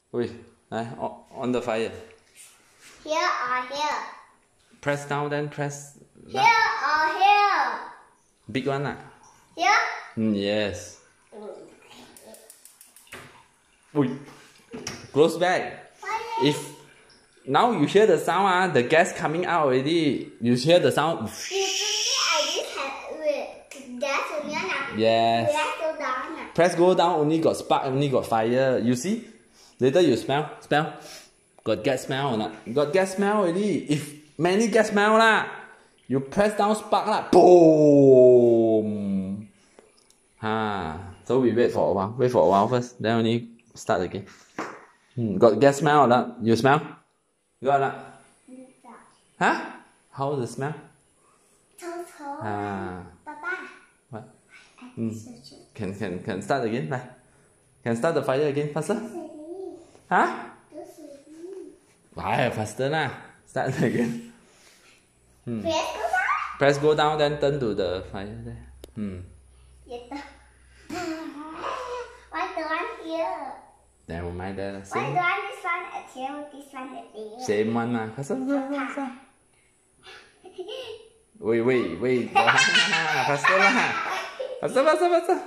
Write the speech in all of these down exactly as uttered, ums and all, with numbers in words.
Wait, on, on the fire. Here or here? Press down, then press. Here or here? Big one, lah. Here? Mm, yes. Wait. Close back. Fire. If now you hear the sound, ah, the gas coming out already. You hear the sound. You think I just have with gas in your now? Yes. Gas go down now. Press go down, only got spark, only got fire. You see? Later you smell, smell. Got gas smell or not? Got gas smell already. If many gas smell lah, you press down spark lah. Boom. Ah. So we wait for a while. Wait for a while first. Then only start again. Hmm. Got gas smell or not? You smell? Got or not? Huh? How the smell? Ah. Papa. What? Hmm. Can can can start again? Like, can start the fire again faster? Huh? Why faster lah? Start again. Hmm. Press go down. Press go down, then turn to the fire there. Hmm. Why the one here? Never mind that. Why the Same, one this one at here, this one at there? same one lah. Faster, faster, faster. Wait, wait, wait. Faster lah. Faster, faster, faster.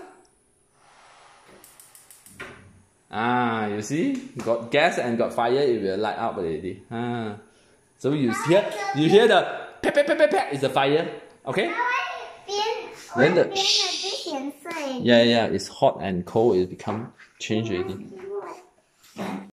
Ah, you see? Got gas and got fire, it will light up already. Ah. So you hear, you hear the pep, pep, pep, pep, pep is the fire. Okay? Then the yeah, yeah, it's hot and cold, it become change already.